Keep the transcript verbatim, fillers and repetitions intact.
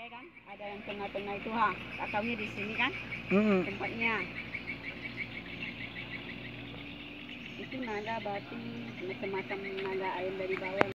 ya kan, ada yang tengah-tengah itu ha, kakaunya di sini kan, Hmm. tempatnya. Itu naga, batu, macam-macam naga air dari bawah.